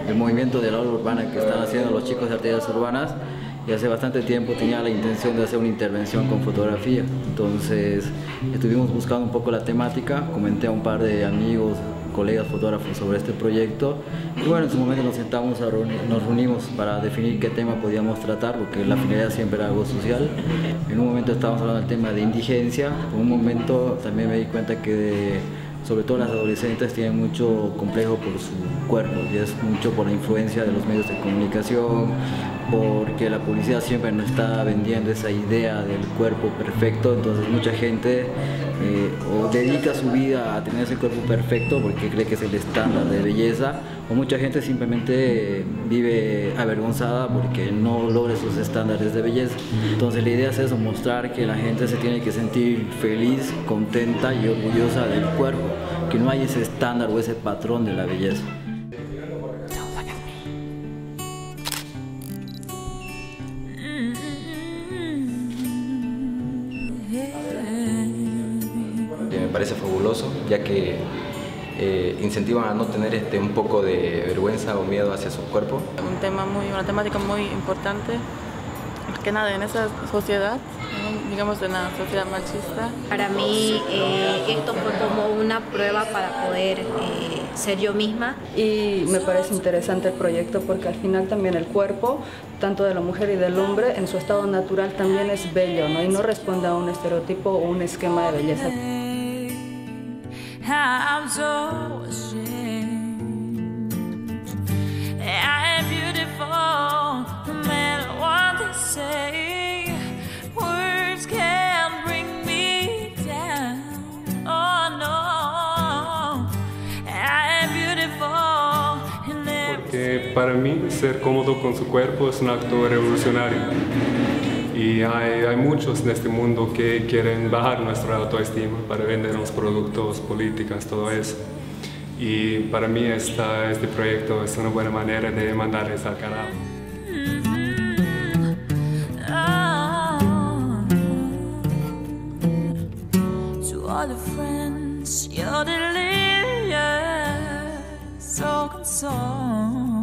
el movimiento de la ola urbana que están haciendo los chicos de arterias urbanas, y hace bastante tiempo tenía la intención de hacer una intervención con fotografía. Entonces estuvimos buscando un poco la temática, comenté a un par de amigos, colegas fotógrafos sobre este proyecto, y bueno, en su momento nos sentamos, nos reunimos para definir qué tema podíamos tratar, porque la finalidad siempre era algo social. En un momento estábamos hablando del tema de indigencia, en un momento también me di cuenta que sobre todo las adolescentes tienen mucho complejo por su cuerpo, y es mucho por la influencia de los medios de comunicación, porque la publicidad siempre nos está vendiendo esa idea del cuerpo perfecto. Entonces mucha gente o dedica su vida a tener ese cuerpo perfecto porque cree que es el estándar de belleza, o mucha gente simplemente vive avergonzada porque no logra esos estándares de belleza. Entonces la idea es eso, mostrar que la gente se tiene que sentir feliz, contenta y orgullosa del cuerpo, que no hay ese estándar o ese patrón de la belleza. Me parece fabuloso, ya que incentivan a no tener un poco de vergüenza o miedo hacia su cuerpo. Una temática muy importante, más que nada en esa sociedad, digamos en la sociedad machista. Para mí esto fue como una prueba para poder ser yo misma. Y me parece interesante el proyecto porque al final también el cuerpo, tanto de la mujer y del hombre, en su estado natural también es bello, ¿no? Y no responde a un estereotipo o un esquema de belleza. I'm so ashamed. I am beautiful, no matter what they say. Words can't bring me down. Oh no, I am beautiful. Porque para mí ser cómodo con su cuerpo es un acto revolucionario. Y hay muchos en este mundo que quieren bajar nuestra autoestima para vendernos productos, políticas, todo eso. Y para mí este proyecto es una buena manera de mandarles al carajo. To all the friends, you're delirious, so console.